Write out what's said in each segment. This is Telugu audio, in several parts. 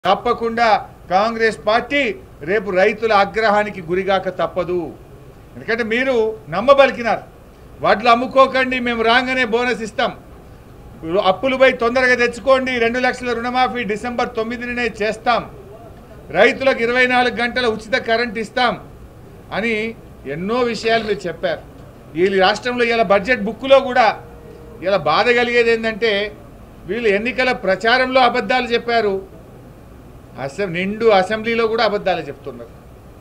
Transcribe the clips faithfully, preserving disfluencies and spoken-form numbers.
తప్పకుండా కాంగ్రెస్ పార్టీ రేపు రైతుల ఆగ్రహానికి గురిగాక తప్పదు. ఎందుకంటే మీరు నమ్మబలికినారు, వడ్లు అమ్ముకోకండి, మేము రాగానే బోనస్ ఇస్తాం, అప్పులపై తొందరగా తెచ్చుకోండి, రెండు లక్షల రుణమాఫీ డిసెంబర్ తొమ్మిదినే చేస్తాం, రైతులకు ఇరవై నాలుగు గంటల ఉచిత కరెంట్ ఇస్తాం అని ఎన్నో విషయాలు మీరు చెప్పారు. ఈ రాష్ట్రంలో ఇలా బడ్జెట్ బుక్లో కూడా ఇలా బాధ కలిగేది ఏంటంటే వీళ్ళు ఎన్నికల ప్రచారంలో అబద్ధాలు చెప్పారు, అసెం నిండు అసెంబ్లీలో కూడా అబద్ధాలు చెప్తున్నారు.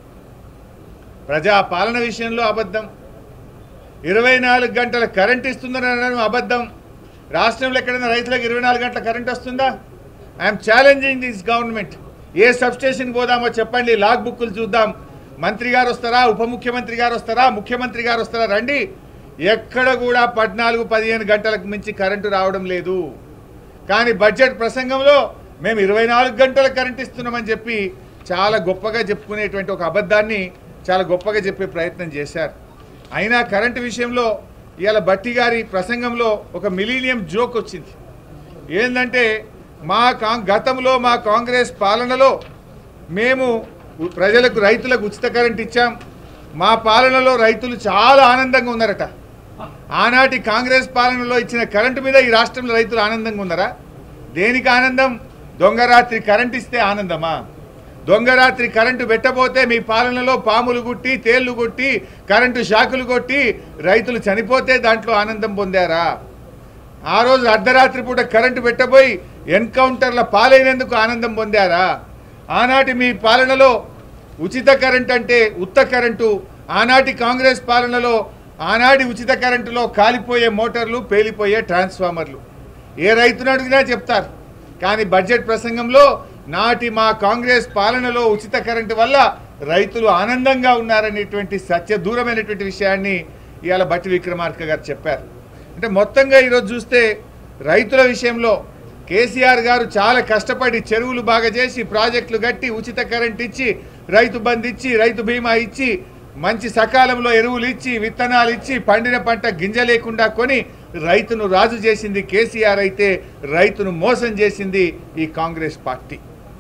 ప్రజా పాలన విషయంలో అబద్ధం, ఇరవై నాలుగు గంటల కరెంట్ ఇస్తుందని అబద్ధం. రాష్ట్రంలో ఎక్కడైనా రైతులకు ఇరవై నాలుగు గంటల కరెంట్ వస్తుందా? I'm challenging this government. ఏ సబ్స్టేషన్ పోదామో చెప్పండి, లాగ్ బుక్కులు చూద్దాం. మంత్రి గారు వస్తారా, ఉప ముఖ్యమంత్రి గారు వస్తారా, ముఖ్యమంత్రి గారు వస్తారా, రండి. ఎక్కడ కూడా పద్నాలుగు పదిహేను గంటలకు మించి కరెంటు రావడం లేదు. కానీ బడ్జెట్ ప్రసంగంలో మేము ఇరవై నాలుగు గంటల కరెంట్ ఇస్తున్నామని చెప్పి చాలా గొప్పగా చెప్పుకునేటువంటి ఒక అబద్ధాన్ని చాలా గొప్పగా చెప్పే ప్రయత్నం చేశారు. అయినా కరెంటు విషయంలో ఇవాళ భట్టి గారి ప్రసంగంలో ఒక మిలీనియం జోక్ వచ్చింది. ఏంటంటే మా కా గతంలో మా కాంగ్రెస్ పాలనలో మేము ప్రజలకు రైతులకు ఉచిత కరెంట్ ఇచ్చాం, మా పాలనలో రైతులు చాలా ఆనందంగా ఉన్నారట. ఆనాటి కాంగ్రెస్ పాలనలో ఇచ్చిన కరెంటు మీద ఈ రాష్ట్రంలో రైతులు ఆనందంగా ఉన్నారా? దేనికి ఆనందం? దొంగరాత్రి కరెంట్ ఇస్తే ఆనందమా? దొంగరాత్రి కరెంటు పెట్టబోతే మీ పాలనలో పాములు గుట్టి, తేళ్లు కొట్టి, కరెంటు షాకులు కొట్టి రైతులు చనిపోతే దాంట్లో ఆనందం పొందారా? ఆ రోజు అర్ధరాత్రి పూట కరెంటు పెట్టబోయి ఎన్కౌంటర్ల పాలైనందుకు ఆనందం పొందారా? ఆనాటి మీ పాలనలో ఉచిత కరెంట్ అంటే ఉత్త కరెంటు, ఆనాటి కాంగ్రెస్ పాలనలో ఆనాటి ఉచిత కరెంటులో కాలిపోయే మోటార్లు, పేలిపోయే ట్రాన్స్ఫార్మర్లు. ఏ రైతును అడిగినా చెప్తారు. కానీ బడ్జెట్ ప్రసంగంలో నాటి మా కాంగ్రెస్ పాలనలో ఉచిత కరెంటు వల్ల రైతులు ఆనందంగా ఉన్నారనేటువంటి సత్య దూరమైనటువంటి విషయాన్ని ఇవాళ భట్టి విక్రమార్క గారు చెప్పారు. అంటే మొత్తంగా ఈరోజు చూస్తే రైతుల విషయంలో కేసీఆర్ గారు చాలా కష్టపడి చెరువులు బాగా చేసి, ప్రాజెక్టులు కట్టి, ఉచిత కరెంట్ ఇచ్చి, రైతు బంధు ఇచ్చి, రైతు బీమా ఇచ్చి, మంచి సకాలంలో ఎరువులు ఇచ్చి, విత్తనాలు ఇచ్చి, పండిన పంట గింజ లేకుండా కొని రైతును రాజు చేసింది కేసీఆర్ అయితే రైతును మోసం చేసింది ఈ కాంగ్రెస్ పార్టీ.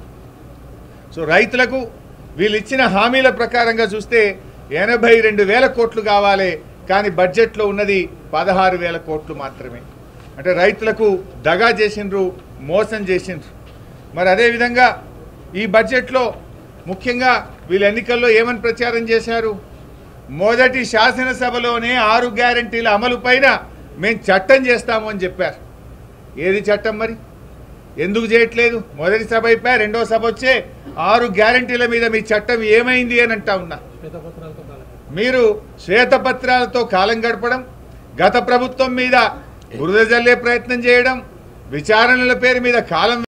సో రైతులకు వీళ్ళు ఇచ్చిన హామీల ప్రకారంగా చూస్తే ఎనభై రెండు వేల కోట్లు కావాలి, కానీ బడ్జెట్లో ఉన్నది పదహారు వేల కోట్లు మాత్రమే. అంటే రైతులకు దగా చేసిండ్రు, మోసం చేసిండ్రు. మరి అదేవిధంగా ఈ బడ్జెట్లో ముఖ్యంగా వీళ్ళు ఎన్నికల్లో ఏమని ప్రచారం చేశారు? మొదటి శాసనసభలోనే ఆరు గ్యారంటీల అమలు పైన మేము చట్టం చేస్తాము అని చెప్పారు. ఏది చట్టం మరి? ఎందుకు చేయట్లేదు? మొదటి సభ అయిపోయా, రెండో సభ వచ్చే ఆరు గ్యారంటీల మీద మీ చట్టం ఏమైంది అని అంటా ఉన్నా. మీరు శ్వేతపత్రాలతో కాలం గడపడం, గత ప్రభుత్వం మీద బురద జల్లే ప్రయత్నం చేయడం, విచారణల పేరు మీద కాలం